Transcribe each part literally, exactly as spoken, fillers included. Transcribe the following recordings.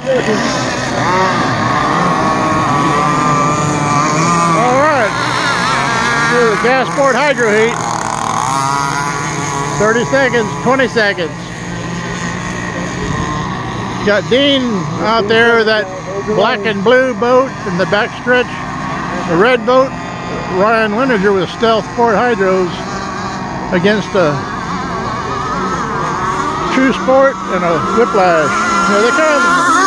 Alright. Here's the gas sport hydro heat. thirty seconds, twenty seconds. Got Dean out there, that black and blue boat in the backstretch. The red boat, Ryan Wininger with Stealth Sport Hydros against a True Sport and a Whiplash. Here they come.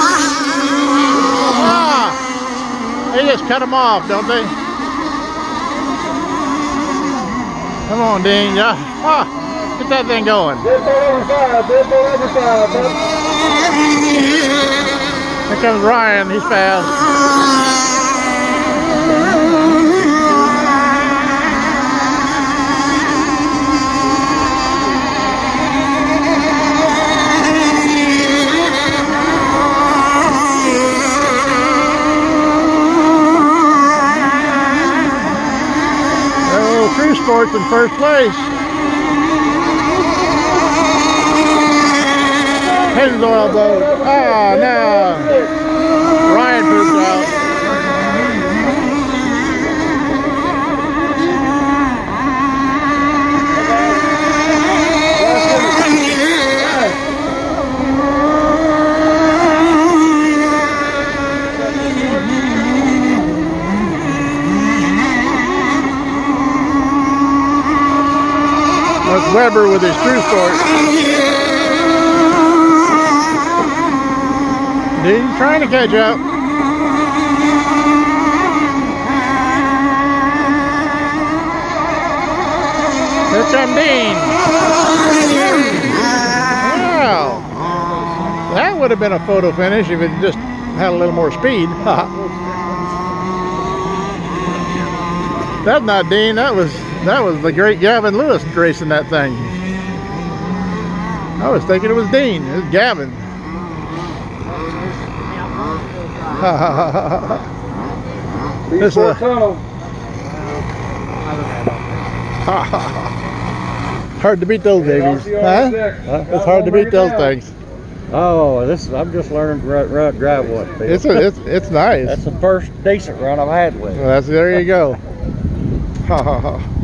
Ah! They just cut them off, don't they? Come on, Dean. Yeah. Ah, get that thing going. Here comes Ryan. He's fast. True Sports in first place. Pennzoil boat. Ah, no. Ryan pooped out. That's Weber with his True Sport. Dean trying to catch up. Here comes Dean. Wow. That would have been a photo finish if it just had a little more speed. That's not Dean, that was That was the great Gavin Lewis racing that thing. I was thinking it was Dean. It was Gavin. This uh, hard to beat those babies. Huh? It's hard to beat those things. Oh, this I'm just learning to drive, drive one. It's a, it's it's nice. That's the first decent run I've had with. Well, that's there you go. Ha ha ha.